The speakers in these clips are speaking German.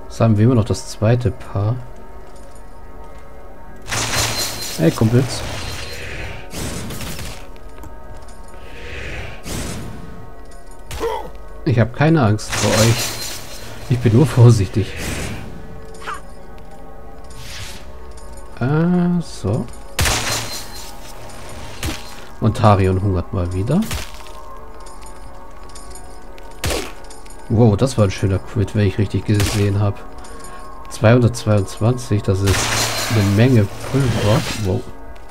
Jetzt haben wir immer noch das zweite Paar. Hey, Kumpels. Ich habe keine Angst vor euch. Ich bin nur vorsichtig. So. Und Tarion hungert mal wieder. Wow, das war ein schöner Crit, wenn ich richtig gesehen habe. 222, das ist eine Menge Pulver. Wow.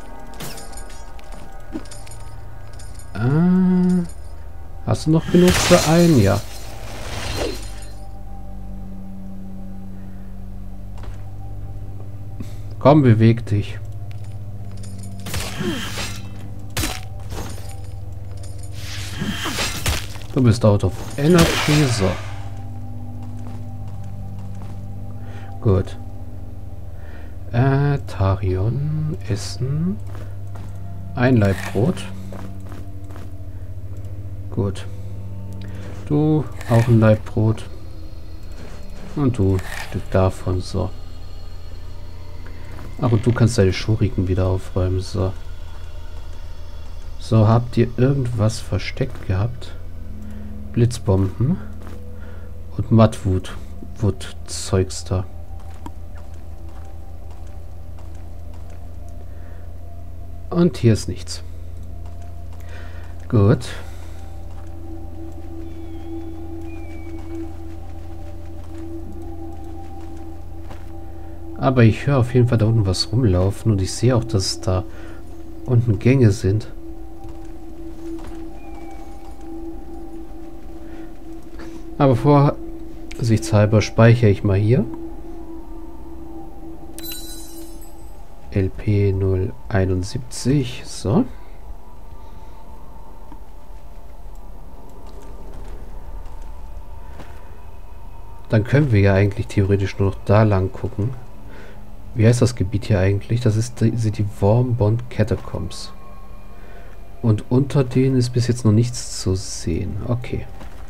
Hast du noch genug für einen? Ja. Komm, beweg dich. Du bist out of energy. So. Gut. Tarion. Essen. Ein Laib Brot. Gut. Du auch ein Laib Brot. Und du ein Stück davon. So. Ach, und du kannst deine Schuriken wieder aufräumen. So. So, habt ihr irgendwas versteckt gehabt? Blitzbomben. Und Mattwood-Zeugs da. Und hier ist nichts. Gut. Aber ich höre auf jeden Fall da unten was rumlaufen und ich sehe auch, dass da unten Gänge sind. Aber vorsichtshalber speichere ich mal hier. LP 071. So. Dann können wir ja eigentlich theoretisch nur noch da lang gucken. Wie heißt das Gebiet hier eigentlich? Das sind die Wormbond Catacombs. Und unter denen ist bis jetzt noch nichts zu sehen. Okay.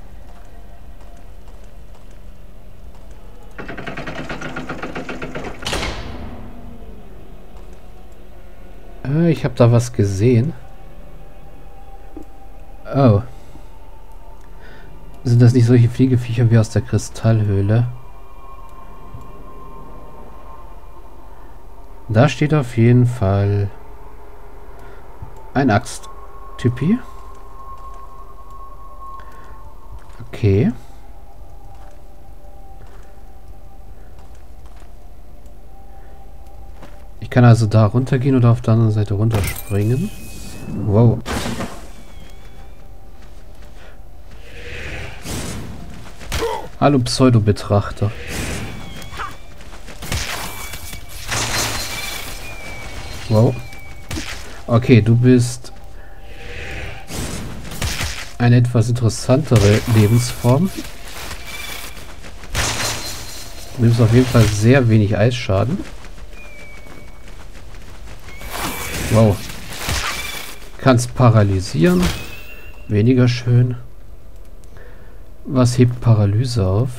Ich habe da was gesehen. Oh. Sind das nicht solche Fliegeviecher wie aus der Kristallhöhle? Da steht auf jeden Fall ein Axt-Typi. Okay. Ich kann also da runtergehen oder auf der anderen Seite runterspringen. Wow. Hallo Pseudo-Betrachter. Wow. Okay, du bist eine etwas interessantere Lebensform. Du nimmst auf jeden Fall sehr wenig Eisschaden. Wow. Kannst paralysieren. Weniger schön. Was hebt Paralyse auf?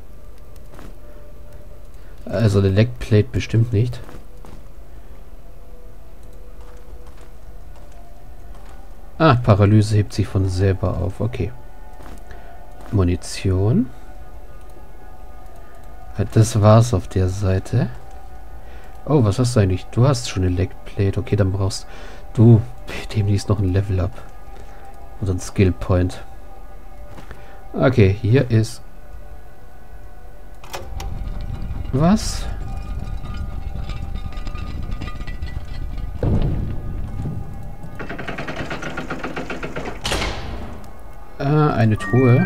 Also eine Leckplate bestimmt nicht. Ah, Paralyse hebt sich von selber auf. Okay. Munition. Das war's auf der Seite. Oh, was hast du eigentlich? Du hast schon eine Leckplate. Okay, dann brauchst du demnächst noch ein Level Up. Oder ein Skill Point. Okay, hier ist... Was? Eine Truhe.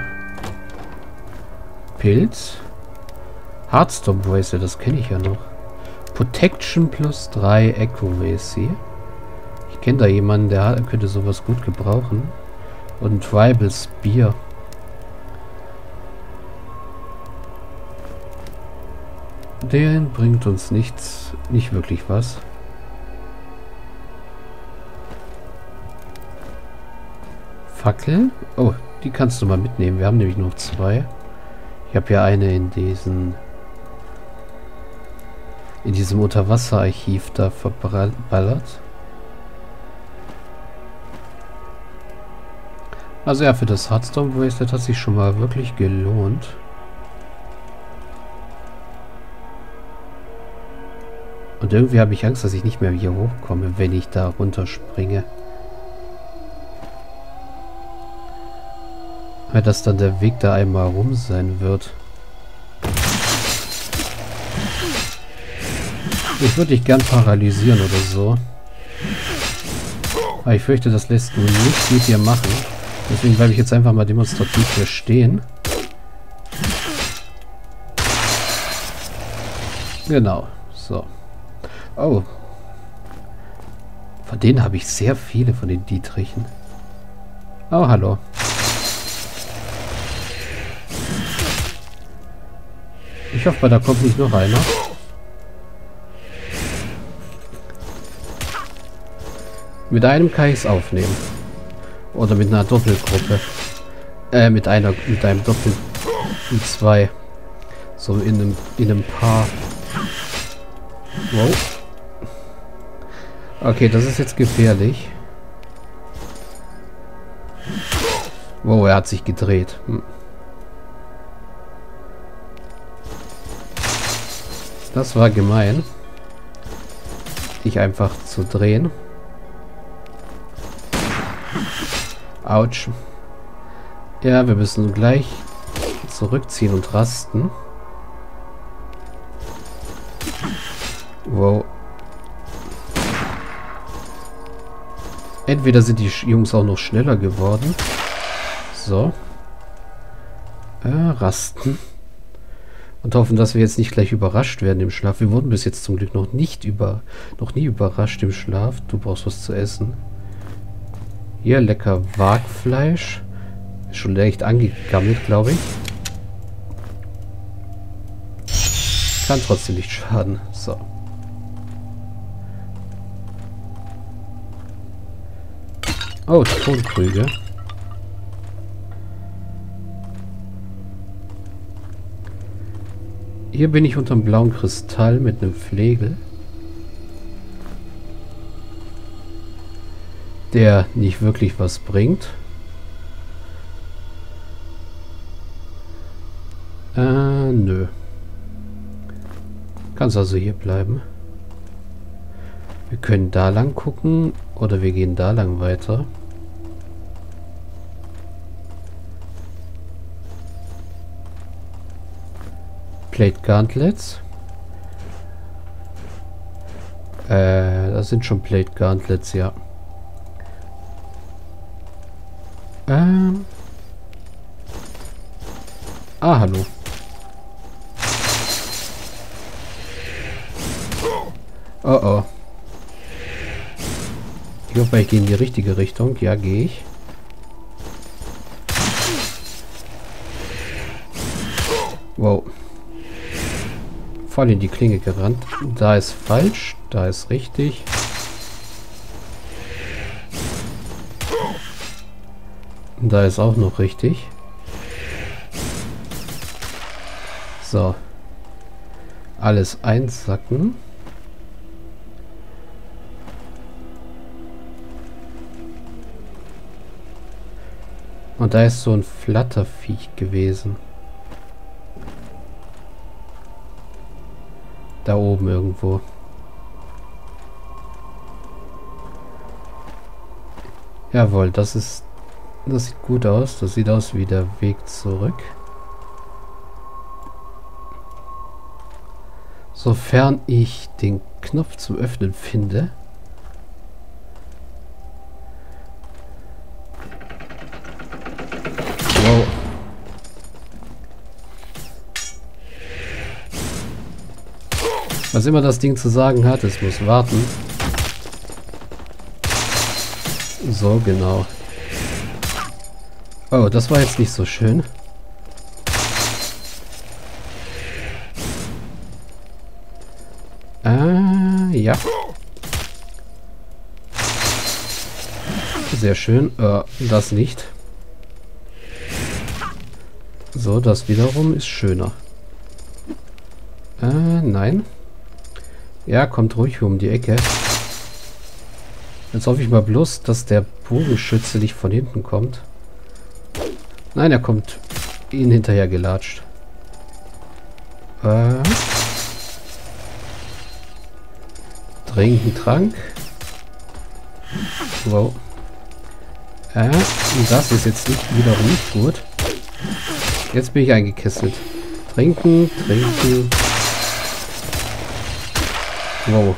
Pilz. Heartstorm Bracelet, das kenne ich ja noch. Protection plus 3 Accuracy. Ich kenne da jemanden, der könnte sowas gut gebrauchen. Und ein Tribal Spear. Der bringt uns nichts, nicht wirklich was. Fackel? Oh, die kannst du mal mitnehmen. Wir haben nämlich noch 2. Ich habe ja eine in diesen in diesem Unterwasserarchiv da verballert. Also ja, für das Hearthstone Bracelet hat sich schon mal wirklich gelohnt. Und irgendwie habe ich Angst, dass ich nicht mehr hier hochkomme, wenn ich da runterspringe. Weil das dann der Weg da einmal rum sein wird. Ich würde dich gern paralysieren oder so. Aber ich fürchte, das lässt du nicht mit dir machen. Deswegen bleibe ich jetzt einfach mal demonstrativ hier stehen. Genau, so. Oh. Von denen habe ich sehr viele, von den Dietrichen. Oh, hallo. Ich hoffe, da kommt nicht noch einer. Mit einem kann ich es aufnehmen. Oder mit einer Doppelgruppe. Mit einem Doppel... mit zwei. So in einem Paar. Wow. Okay, das ist jetzt gefährlich. Wow, er hat sich gedreht. Das war gemein. Dich einfach zu drehen. Autsch. Ja, wir müssen gleich zurückziehen und rasten. Wow. Entweder sind die Jungs auch noch schneller geworden. So. Rasten. Und hoffen, dass wir jetzt nicht gleich überrascht werden im Schlaf. Wir wurden bis jetzt zum Glück noch nie überrascht im Schlaf. Du brauchst was zu essen. Hier, lecker Wagfleisch. Ist schon leicht angegammelt, glaube ich. Kann trotzdem nicht schaden. So. Oh, Tonkrüge. Hier bin ich unterm blauen Kristall mit einem Flegel. Der nicht wirklich was bringt. Nö. Kannst also hier bleiben. Wir können da lang gucken oder wir gehen da lang weiter. Plate Gauntlets. Das sind schon Plate Gauntlets, ja. Hallo. Oh oh. Ich hoffe, ich gehe in die richtige Richtung. Ja, gehe ich. Wow. Voll in die Klinge gerannt. Da ist falsch, da ist richtig. Da ist auch noch richtig. So. Alles einsacken. Und da ist so ein Flatterviech gewesen. Da oben irgendwo. Jawohl, das sieht gut aus. Das sieht aus wie der Weg zurück. Sofern ich den Knopf zum Öffnen finde. Wow. Was immer das Ding zu sagen hat, es muss warten. So, genau. Oh, das war jetzt nicht so schön. Ja. Sehr schön. Das nicht. So, das wiederum ist schöner. Nein. Ja, kommt ruhig um die Ecke. Jetzt hoffe ich mal bloß, dass der Bogenschütze nicht von hinten kommt. Nein, er kommt ihnen hinterher gelatscht. Trinken Trank. Wow. Das ist jetzt nicht wiederum nicht gut. Jetzt bin ich eingekesselt. Trinken, trinken. Wow.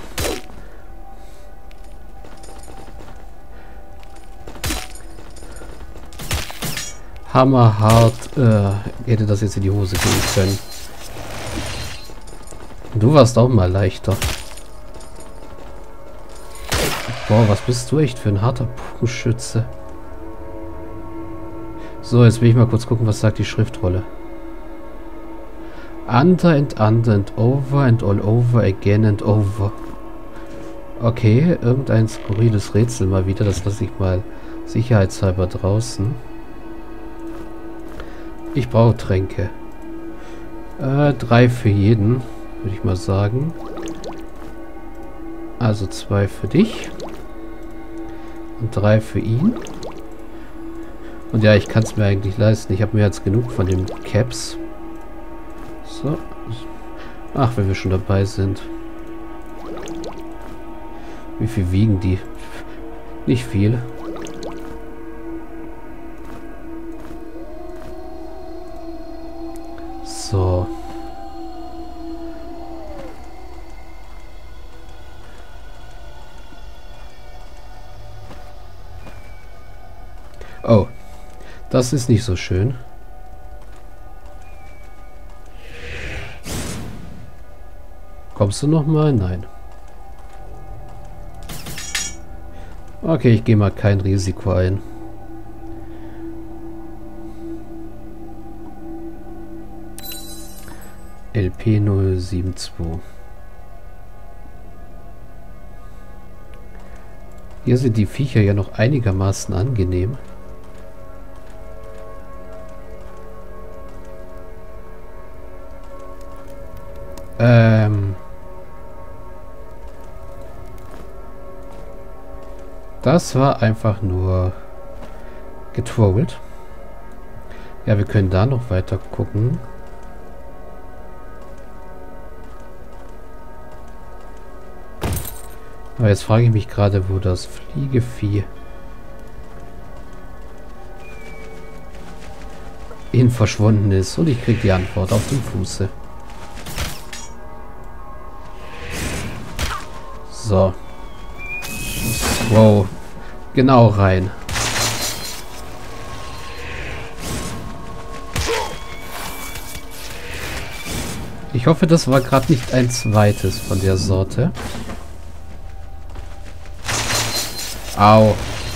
Hammerhart. Hätte das jetzt in die Hose gehen können. Du warst auch mal leichter. Boah, was bist du echt für ein harter Bogenschütze. So, jetzt will ich mal kurz gucken, was sagt die Schriftrolle. Under and over and all over again and over. Okay, irgendein skurriles Rätsel mal wieder. Das lasse ich mal sicherheitshalber draußen. Ich brauche Tränke. 3 für jeden, würde ich mal sagen. Also 2 für dich. Und 3 für ihn. Und ja, ich kann es mir eigentlich leisten. Ich habe mehr als genug von den Caps. So. Ach, wenn wir schon dabei sind. Wie viel wiegen die? Nicht viel. So. Oh. Das ist nicht so schön. Kommst du noch mal? Nein. Okay, ich gehe mal kein Risiko ein. LP 072. Hier sind die Viecher ja noch einigermaßen angenehm. Das war einfach nur getrollt. Ja, wir können da noch weiter gucken. Aber jetzt frage ich mich gerade, wo das Fliegevieh hin verschwunden ist. Und ich kriege die Antwort auf dem Fuße. So. Wow. Genau rein. Ich hoffe, das war gerade nicht ein zweites von der Sorte. Au.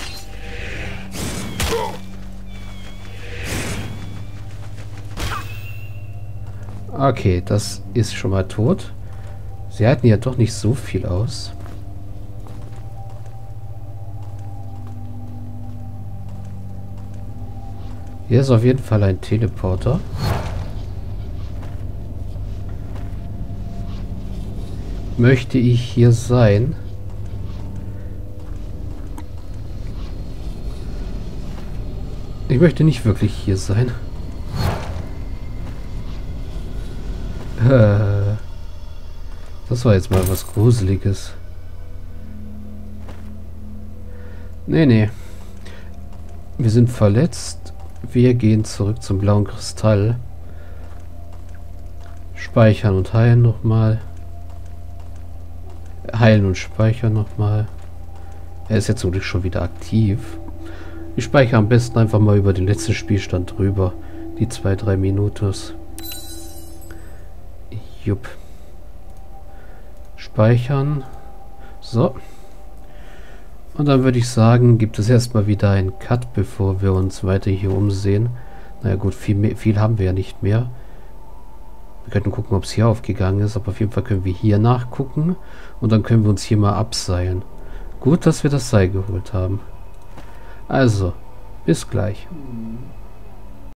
Okay, das ist schon mal tot. Sie halten ja doch nicht so viel aus. Hier ist auf jeden Fall ein Teleporter. Möchte ich hier sein? Ich möchte nicht wirklich hier sein. Das war jetzt mal was Gruseliges. Nee. Wir sind verletzt. Wir gehen zurück zum blauen Kristall. Speichern und heilen nochmal. Heilen und speichern nochmal. Er ist jetzt zum Glück schon wieder aktiv. Ich speichere am besten einfach mal über den letzten Spielstand drüber. Die 2-3 Minuten. Jupp. Speichern. So. Und dann würde ich sagen, gibt es erstmal wieder einen Cut, bevor wir uns weiter hier umsehen. Naja gut, viel haben wir ja nicht mehr. Wir könnten gucken, ob es hier aufgegangen ist, aber auf jeden Fall können wir hier nachgucken. Und dann können wir uns hier mal abseilen. Gut, dass wir das Seil geholt haben. Also, bis gleich.